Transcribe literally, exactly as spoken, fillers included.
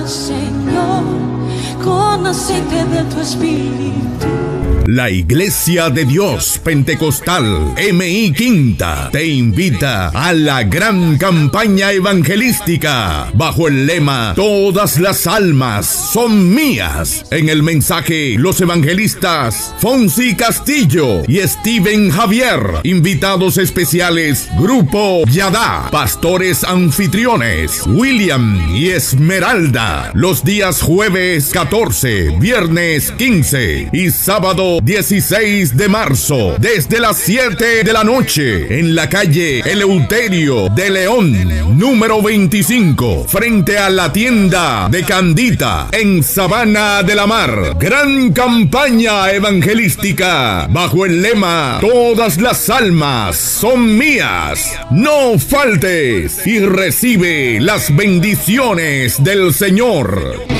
Señor, con aceite de tu espíritu. La Iglesia de Dios Pentecostal M I Quinta te invita a la gran campaña evangelística bajo el lema Todas las almas son mías. En el mensaje, los evangelistas Fonsi Castillo y Steven Javier. Invitados especiales, Grupo Yadá. Pastores anfitriones, William y Esmeralda. Los días jueves catorce, viernes quince y sábado dieciséis de marzo, desde las siete de la noche, en la calle Eleuterio de León, número veinticinco, frente a la tienda de Candita, en Sabana de la Mar. Gran campaña evangelística, bajo el lema Todas las almas son mías. No faltes y recibe las bendiciones del Señor.